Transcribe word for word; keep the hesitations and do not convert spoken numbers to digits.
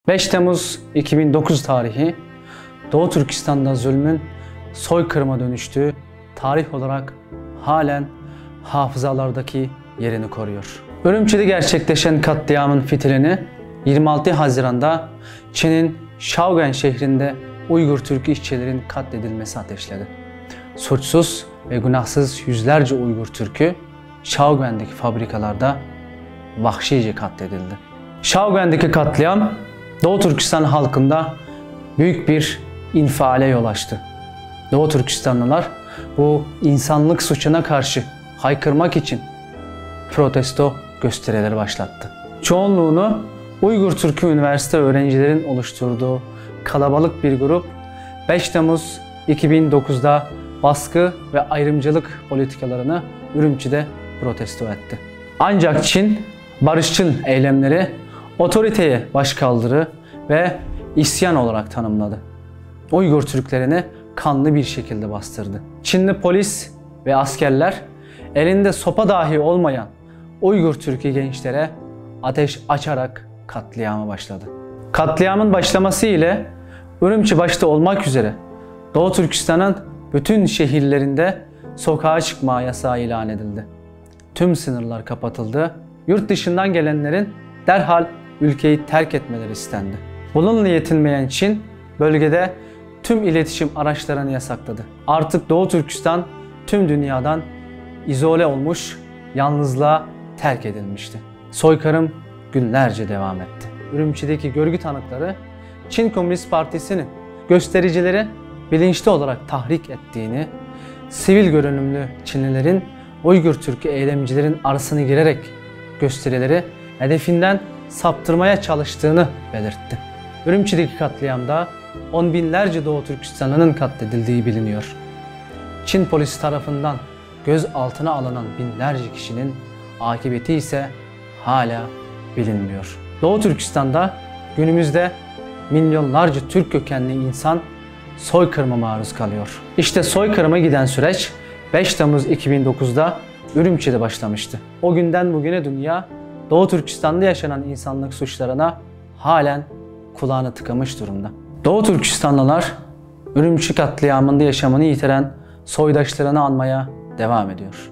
beş Temmuz iki bin dokuz tarihi Doğu Türkistan'da zulmün soykırıma dönüştüğü tarih olarak halen hafızalardaki yerini koruyor. Ürümçi'de gerçekleşen katliamın fitilini yirmi altı Haziran'da Çin'in Shaoguan şehrinde Uygur Türk işçilerin katledilmesi ateşledi. Suçsuz ve günahsız yüzlerce Uygur Türk'ü Shaoguan'daki fabrikalarda vahşice katledildi. Shaoguan'daki katliam Doğu Türkistan halkında büyük bir infiale yol açtı. Doğu Türkistanlılar bu insanlık suçuna karşı haykırmak için protesto gösterileri başlattı. Çoğunluğunu Uygur Türk'ü üniversite öğrencilerin oluşturduğu kalabalık bir grup beş Temmuz iki bin dokuz'da baskı ve ayrımcılık politikalarını Ürümçi'de protesto etti. Ancak Çin barışçıl eylemleri otoriteye başkaldırı ve isyan olarak tanımladı. Uygur Türklerini kanlı bir şekilde bastırdı. Çinli polis ve askerler elinde sopa dahi olmayan Uygur Türk'ü gençlere ateş açarak katliama başladı. Katliamın başlaması ile Ürümçi başta olmak üzere Doğu Türkistan'ın bütün şehirlerinde sokağa çıkma yasağı ilan edildi. Tüm sınırlar kapatıldı. Yurt dışından gelenlerin derhal ülkeyi terk etmeleri istendi. Bununla yetinmeyen Çin bölgede tüm iletişim araçlarını yasakladı. Artık Doğu Türkistan tüm dünyadan izole olmuş, yalnızlığa terk edilmişti. Soykırım günlerce devam etti. Ürümçi'deki görgü tanıkları Çin Komünist Partisi'nin göstericileri bilinçli olarak tahrik ettiğini, sivil görünümlü Çinlilerin Uygur Türk'ü eylemcilerin arasına girerek gösterileri hedefinden saptırmaya çalıştığını belirtti. Ürümçi'deki katliamda on binlerce Doğu Türkistanlı'nın katledildiği biliniyor. Çin polisi tarafından gözaltına alınan binlerce kişinin akıbeti ise hala bilinmiyor. Doğu Türkistan'da günümüzde milyonlarca Türk kökenli insan soykırıma maruz kalıyor. İşte soykırıma giden süreç beş Temmuz iki bin dokuz'da Ürümçi'de başlamıştı. O günden bugüne dünya Doğu Türkistan'da yaşanan insanlık suçlarına halen kulağını tıkamış durumda. Doğu Türkistanlılar Ürümçi katliamında yaşamını yitiren soydaşlarını anmaya devam ediyor.